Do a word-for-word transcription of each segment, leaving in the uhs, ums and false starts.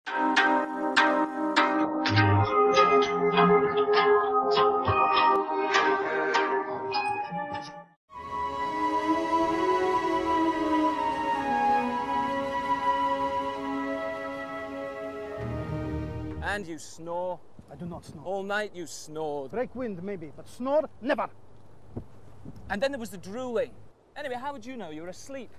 And you snore? I do not snore. All night you snored. Break wind, maybe, but snore, never. And then there was the drooling. Anyway, how would you know you were asleep?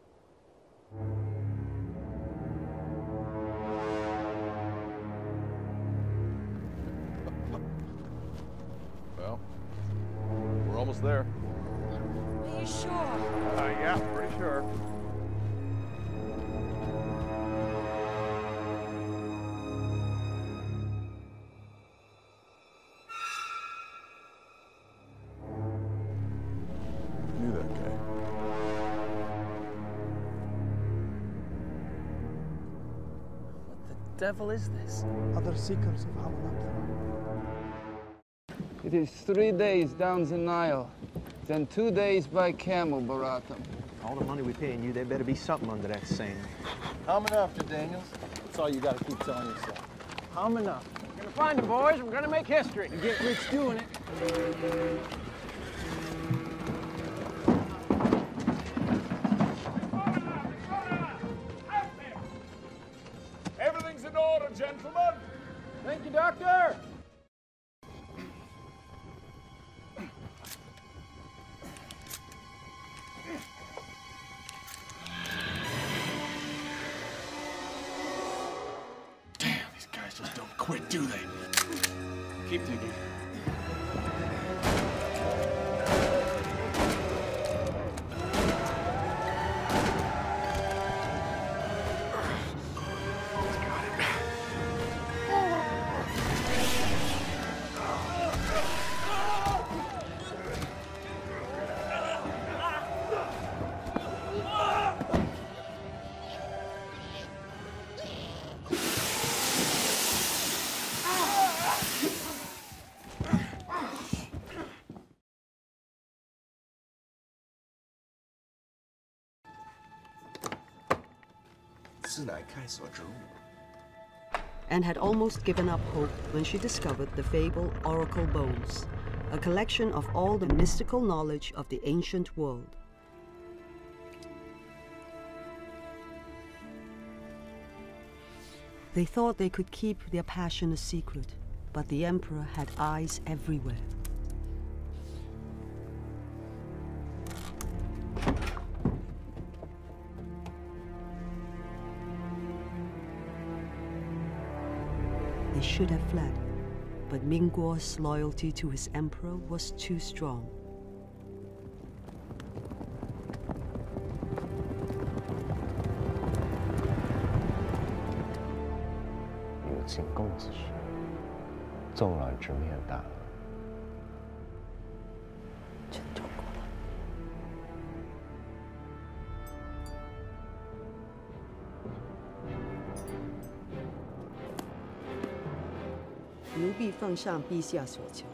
Well, we're almost there. Are you sure? Uh, yeah, pretty sure. Knew that guy. What the devil is this? Other seekers of Hamunaptra. It is three days down the Nile, then two days by camel, Baratam. All the money we paying you, there better be something under that sand. Hamunaptra, Daniels. That's all you gotta keep telling yourself. Hamunaptra. We're gonna find the boys, we're gonna make history. And get rich doing it. Everything's in order, gentlemen. Thank you, Doctor. Just don't quit, do they? Keep digging. And had almost given up hope when she discovered the fabled oracle bones, a collection of all the mystical knowledge of the ancient world. They thought they could keep their passion a secret, but the emperor had eyes everywhere. They should have fled, but Mingguo's loyalty to his emperor was too strong.奴婢奉上陛下所求。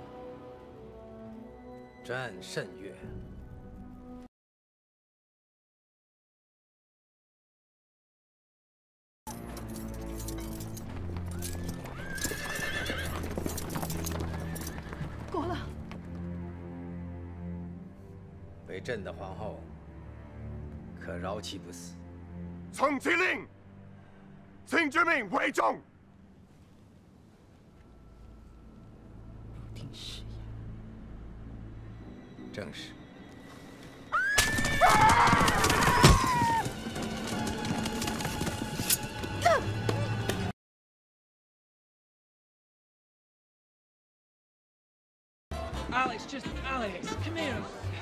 朕甚悦。 过了。 为朕的皇后，可饶其不死。 曾其令，请之命为重。 是正是。 Alex, just Alex, come here.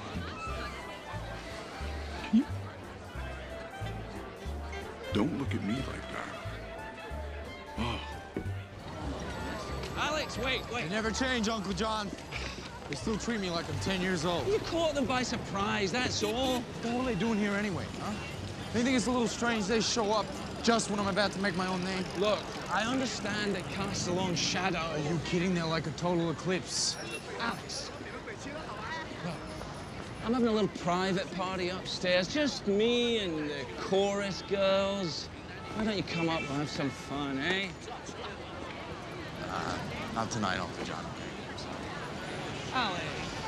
Don't look at me like that. Oh. Alex, wait, wait. You never change, Uncle John. They still treat me like I'm ten years old. You caught them by surprise, that's all. What are they doing here anyway, huh? They think it's a little strange they show up just when I'm about to make my own name. Look, I understand it casts a long shadow. Are you kidding? They're like a total eclipse. Alex, look, I'm having a little private party upstairs. Just me and the chorus girls. Why don't you come up and have some fun, eh? Uh, not tonight, Uncle John. Ali.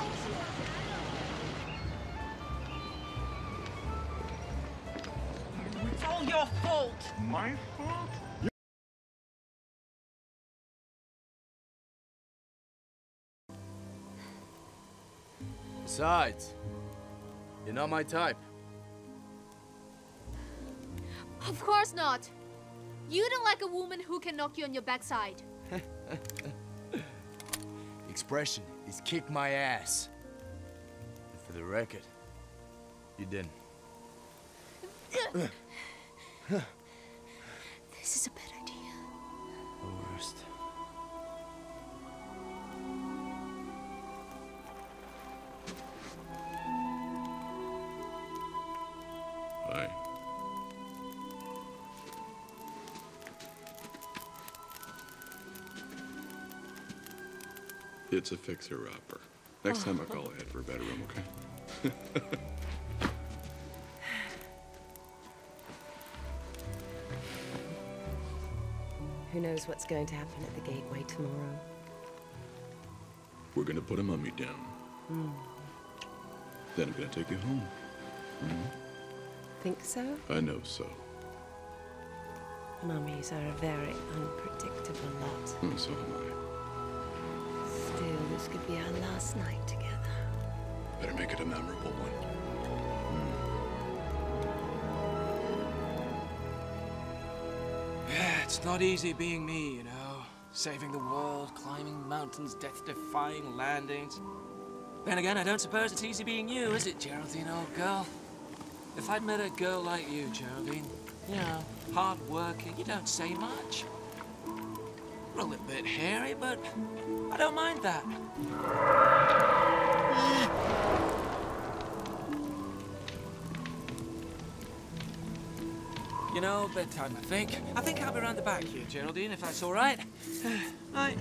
It's all your fault. My fault? Besides, you're not my type. Of course not. You don't like a woman who can knock you on your backside. Expression is kick my ass. And for the record, you didn't. This is a bad idea. The worst. Hi. It's a fixer-upper. Next time I call ahead for a better room, okay? Who knows what's going to happen at the gateway tomorrow? We're gonna put a mummy down. Mm. Then I'm gonna take you home. Mm-hmm. Think so? I know so. Mummies are a very unpredictable lot. Oh, so am I. Still, this could be our last night together. Better make it a memorable one. Yeah, it's not easy being me, you know. Saving the world, climbing mountains, death-defying landings. Then again, I don't suppose it's easy being you, is it, Geraldine, old girl? If I'd met a girl like you, Geraldine, you know, hard-working, you don't say much. We're a little bit hairy, but I don't mind that. You know, bedtime, I think. I think I'll be around the back here, Geraldine, if that's all right. Night.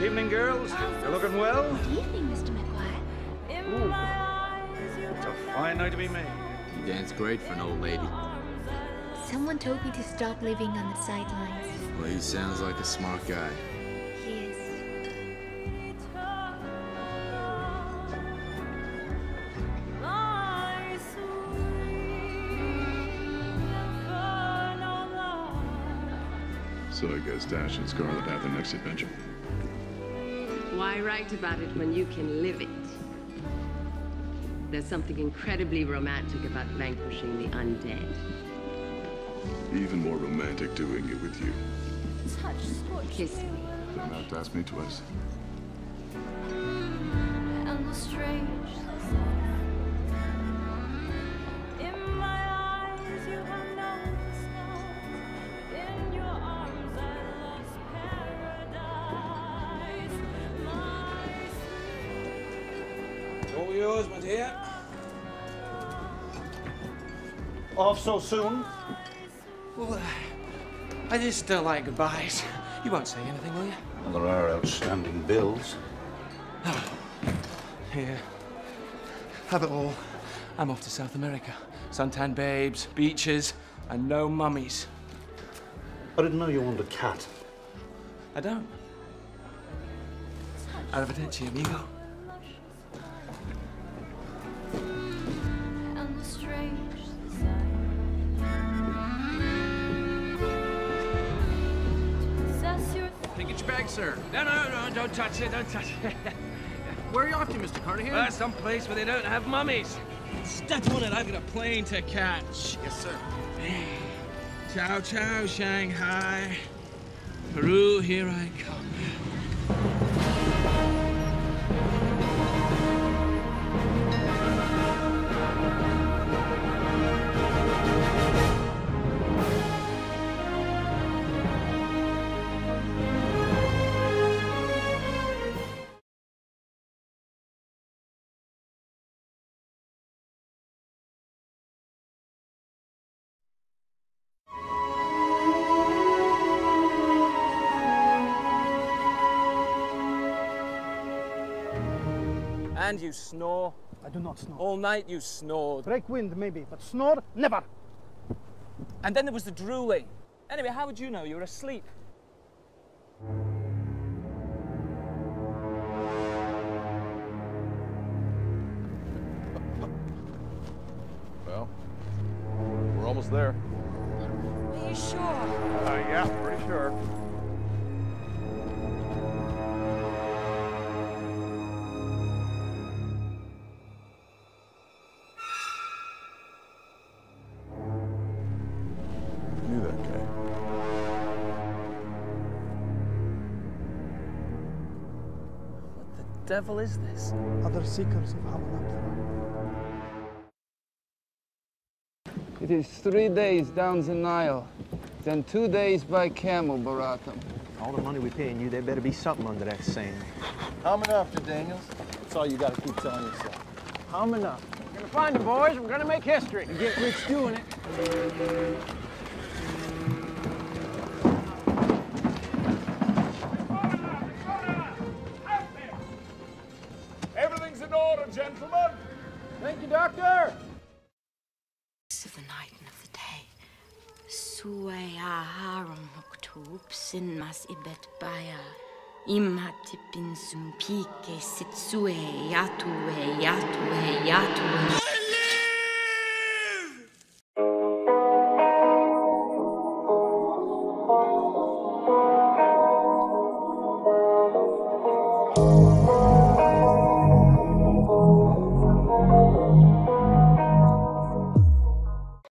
evening, girls. You're looking well? Good evening, Mister McGuire. Ooh. It's a fine night to be made. You dance great for an old lady. Someone told me to stop living on the sidelines. Well, he sounds like a smart guy. He is. So I guess Dash and Scarlet have the next adventure. Why write about it when you can live it? There's something incredibly romantic about vanquishing the undead. Even more romantic doing it with you. Such scorched. Kiss me. Don't have to ask me twice. And the strange. In my eyes, you have known the stars. In your arms, I lost paradise. My It's all yours, my dear. Off so soon? Well, uh, I just don't like goodbyes. You won't say anything, will you? Well, there are outstanding bills. Here. Have it all. I'm off to South America. Suntan babes, beaches, and no mummies. I didn't know you owned a cat. I don't. Arrivederci, amigo. and the strange. Take your bag, sir. No, no, no, don't touch it, don't touch it. Where are you off to, Mister Carnahan? Uh, some place where they don't have mummies. Step on it, I've got a plane to catch. Yes, sir. Ciao, ciao, Shanghai. Peru, here I come. And you snore. I do not snore. All night you snored. Break wind, maybe, but snore, never. And then there was the drooling. Anyway, how would you know? You were asleep. Well, we're almost there. Are you sure? Uh, yeah, pretty sure. Knew that guy. What the devil is this? Other seekers of Hamunaptra. It is three days down the Nile, then two days by camel, Baratham. All the money we paying you, there better be something under that sand. Hamunaptra, Daniels. That's all you gotta keep telling yourself. Hamunaptra. We're gonna find him, boys. We're gonna make history. And get rich doing it. Everything's in order, gentlemen. Thank you, Doctor. Of the night and of the day. Suaya harum hoktub sin mas ibet baya. Imhotep in sumpike sitsue yatue yatue yatue.